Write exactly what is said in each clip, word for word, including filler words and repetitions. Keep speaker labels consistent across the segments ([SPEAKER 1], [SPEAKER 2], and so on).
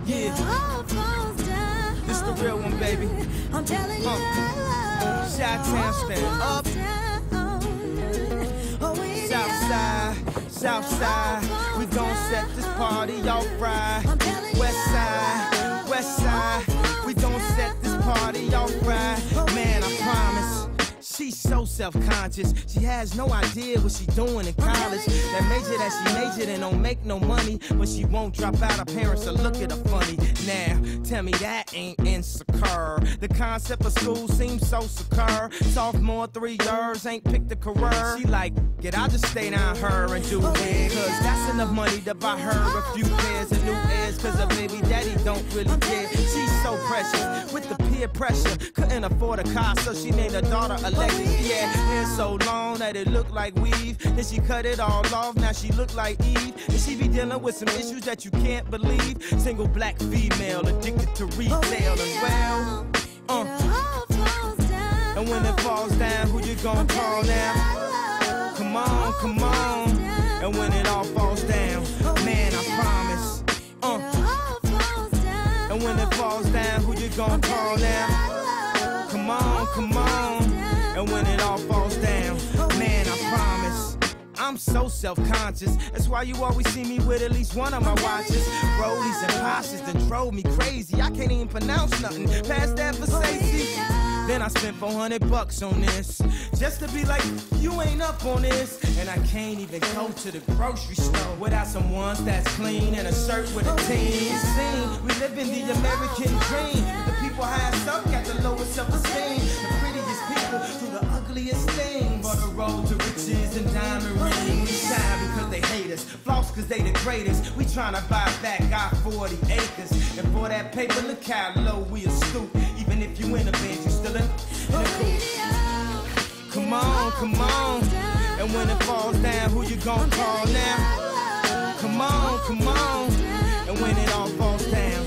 [SPEAKER 1] Yeah, this the real one, baby.
[SPEAKER 2] I'm telling you,
[SPEAKER 1] uh. Chi-Town stand up. South side, south side, we gon' set this party off right. West side, west side, we gon' set this party off right. Man, I promise. She's so self-conscious, she has no idea what she doing in college. That major that she majored in don't make no money, but she won't drop out, her parents will look at her funny. Now, tell me that ain't insecure. The concept of school seems so secure. Sophomore, three years, ain't picked a career. She like, get, I'll just stay down her and do it, cause that's enough money to buy her a few pairs of new ears, cause her baby daddy don't really care. She's so precious, with the peer pressure, couldn't afford a car, so she named her daughter Alexis. She had hair so long that it looked like weave. Then she cut it all off, now she look like Eve. And she be dealing with some issues that you can't believe. Single black female, addicted to retail as well. Uh. And when it falls down, who you gonna call now? Come on, come on. And when it all falls down, man, I promise. Uh. And when it falls down, who you gonna call now? Come on, come on. And when it all falls down, man, I promise. I'm so self-conscious, that's why you always see me with at least one of my watches. Rollies and Porsches that drove me crazy, I can't even pronounce nothing past that for safety. Then I spent four hundred bucks on this, just to be like, you ain't up on this. And I can't even go to the grocery store without some ones that's clean and a shirt with a team. Scene, we live in the American dream. The people highest up got the lowest self-esteem. The prettiest people do the ugliest things. For the road to riches and diamond rings. We shine because they hate us, floss because they the greatest. We tryna buy back our forty acres. And for that paper, look how low we are stoop. Even if you in a band, you still in the coop. Come on, come on. And when it falls down, who you gon' call now? Come on, come on. And when it all falls down,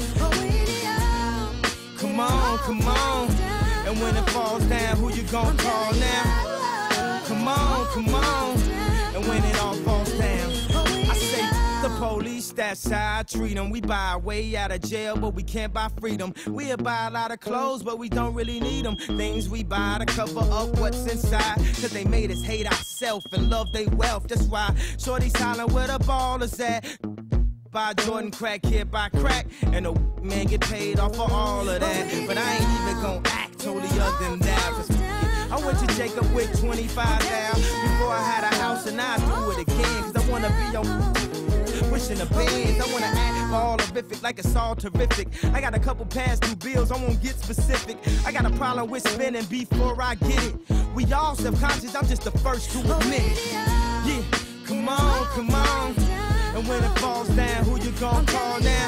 [SPEAKER 1] come on, come on. And when it falls down, who you gon' call now? Come on, come on. And when it all falls down, I say the police, that's how I treat them. We buy our way out of jail, but we can't buy freedom. We'll buy a lot of clothes, but we don't really need them. Things we buy to cover up what's inside, cause they made us hate ourselves and love their wealth. That's why shorty's hollering where the ball is at. Buy Jordan crack, here buy crack, and the man get paid off for all of that. But I ain't even gon' act totally other than that, cause I went to Jacob with twenty-five thousand before I had a house, and I do it again, cause I wanna be your wishing the bands. I wanna act all horrific like it's all terrific. I got a couple past due bills, I won't get specific. I got a problem with spending before I get it. We all self-conscious, I'm just the first to admit it. Yeah, come on, come on. And when it falls down, who you gon' call now?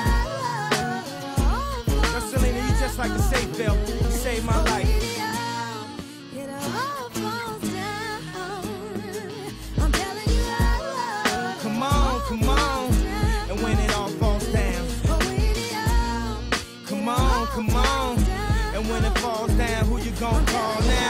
[SPEAKER 1] Now, Selena, you just like a safe belt. You saved my life. Come on, come on. And when it all falls down, come on, come on. And when it falls down, who you gon' call now?